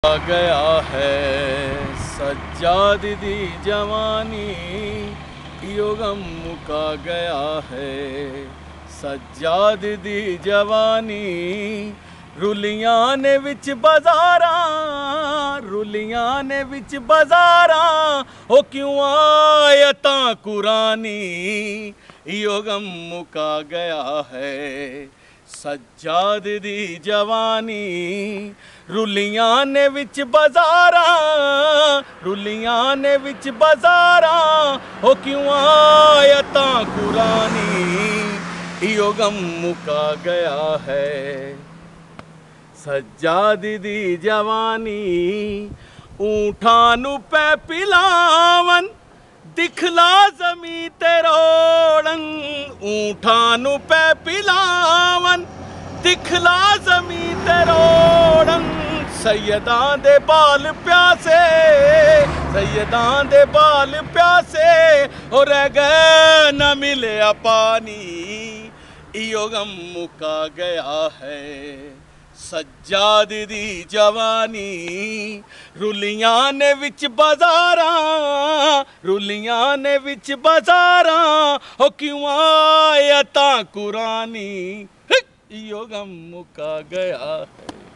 आ गया है सज्जाद दी जवानी, इयो गम मुका गया है सज्जाद दी जवानी। रुलियां ने विच बाजारां, रुलियां ने विच बाजारां, ओ क्यों आयतां कुरानी, इयो गम मुका गया है सज्जाद दी जवानी। रुलियां ने विच बाजारां, रुलियां ने विच बाजारां, ओ क्यों आयतां कुरानी, इयो गम मुका गया है सज्जाद दी जवानी। ऊंठां नू पै पिलावन दिखला ज़मी ते रोड़न, ऊंठां नू पै पिलावन दिखला ज़मी ते रोड़न। सैयदां दे बाल प्यासे, सैयदां दे बाल प्यासे, ओ रह गए न मिलिया पानी, इयो गम मुका गया है सज्जाद दी जवानी। रुलियां ने विच बाजारां, रुलियां ने विच बाजारां, ओ क्यों आयतां कुरानी, इयो गम मुका गया है।